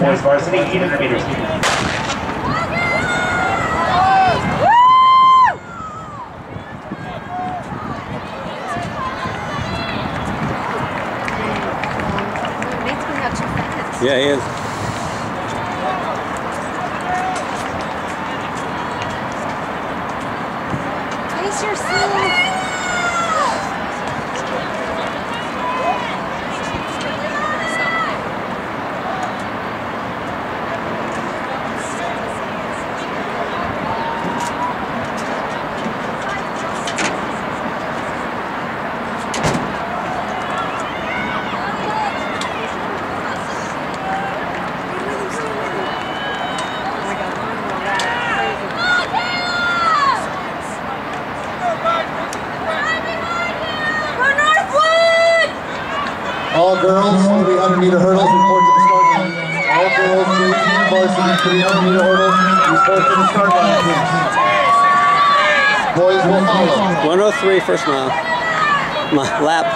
boys varsity, 800 meters. Yeah, he is. Pace yourself. All girls to the 100-meter hurdles report to the start line. All girls to the varsity to the 100-meter hurdles report to the start line, please. Boys will follow. 103 first mile. Lap.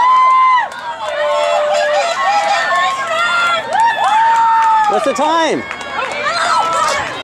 What's the time?